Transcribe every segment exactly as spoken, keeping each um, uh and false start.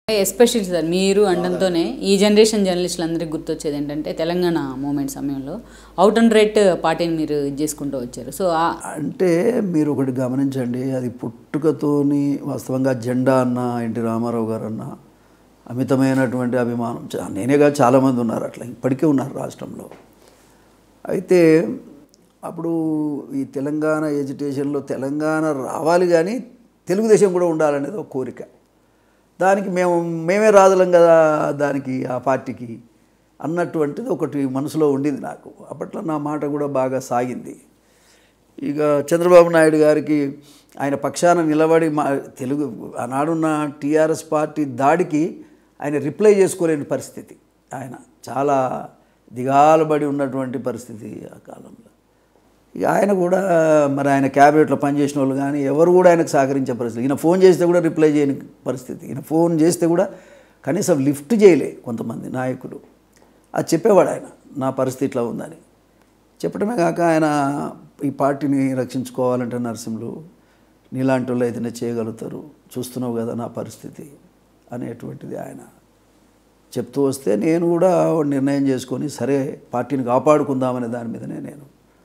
Especially sir మీరు అండంతోనే ఈ generation జర్నలిస్టులందరికీ గుర్తొచ్చేది ఏంటంటే తెలంగాణ మూమెంట్ సమయంలో అవుట్ అండ్ రైట్ పార్టీని మీరు ఇది చేసుకుంటూ వచ్చారు. సో అంటే మీరు ఒకటి గమనించండి, అది పుట్టుకతోని వాస్తవంగా జెండా అన్న ఎన్టీ రామారావు గారు అన్న అమితమైనటువంటి అభిమానం నేనే కాదు చాలామంది ఉన్నారు, అట్లా ఇప్పటికే ఉన్నారు రాష్ట్రంలో. అయితే అప్పుడు ఈ తెలంగాణ ఎడ్యుకేషన్లో తెలంగాణ రావాలి కానీ తెలుగుదేశం కూడా ఉండాలనేది ఒక కోరిక. దానికి మేము మేమే రాజులం కదా దానికి ఆ పార్టీకి అన్నటువంటిది ఒకటి మనసులో ఉండింది నాకు. అప్పట్లో నా మాట కూడా బాగా సాగింది. ఇక చంద్రబాబు నాయుడు గారికి ఆయన పక్షాన నిలబడి మా తెలుగు ఆనాడున్న టీఆర్ఎస్ పార్టీ దాడికి ఆయన రిప్లై చేసుకోలేని పరిస్థితి, ఆయన చాలా దిగాలబడి ఉన్నటువంటి పరిస్థితి ఆ కాలంలో. ఇక ఆయన కూడా మరి ఆయన క్యాబినెట్లో పనిచేసిన వాళ్ళు కానీ ఎవరు కూడా ఆయనకు సహకరించే పరిస్థితి. ఈయన ఫోన్ చేస్తే కూడా రిప్లై చేయని పరిస్థితి, ఈయన ఫోన్ చేస్తే కూడా కనీసం లిఫ్ట్ చేయలే కొంతమంది నాయకులు. అది చెప్పేవాడు ఆయన, నా పరిస్థితి ఇట్లా ఉందని చెప్పడమే కాక ఆయన ఈ పార్టీని రక్షించుకోవాలంటే నరసింహులు నీలాంటి వాళ్ళు అయితేనే చేయగలుగుతారు, చూస్తున్నావు కదా నా పరిస్థితి అనేటువంటిది ఆయన చెప్తూ వస్తే నేను కూడా నిర్ణయం చేసుకొని సరే పార్టీని కాపాడుకుందామనే దాని మీదనే నేను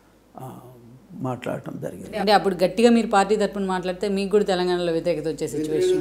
మాట్లాడటం జరిగింది. అంటే అప్పుడు గట్టిగా మీరు పార్టీ తరపున మాట్లాడితే మీకు కూడా తెలంగాణలో వ్యతిరేకత వచ్చే సిచ్యువేషన్.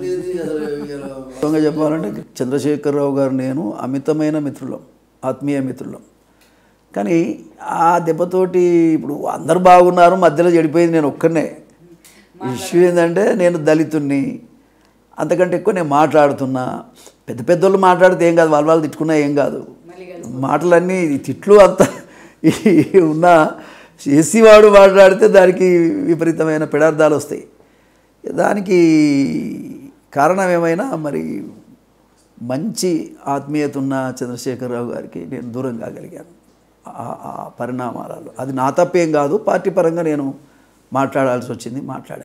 చెప్పాలంటే చంద్రశేఖరరావు గారు నేను అమితమైన మిత్రులం, ఆత్మీయ మిత్రులం. కానీ ఆ దెబ్బతోటి ఇప్పుడు అందరు బాగున్నారు, మధ్యలో చెడిపోయింది నేను ఒక్కనే. ఇష్యూ ఏంటంటే నేను దళితుణ్ణి, అంతకంటే ఎక్కువ నేను మాట్లాడుతున్నా. పెద్ద పెద్దోళ్ళు మాట్లాడితే ఏం కాదు, వాళ్ళ వాళ్ళు తిట్టుకున్నా ఏం కాదు, మాటలన్నీ తిట్లు అంతా ఉన్న ఎస్సీ వాడు మాట్లాడితే దానికి విపరీతమైన పెడార్థాలు వస్తాయి. దానికి కారణం ఏమైనా మరి మంచి ఆత్మీయత ఉన్న చంద్రశేఖరరావు గారికి నేను దూరం కాగలిగాను ఆ పరిణామాలలో. అది నా తప్పేం కాదు, పార్టీ పరంగా నేను మాట్లాడాల్సి వచ్చింది, మాట్లాడాను.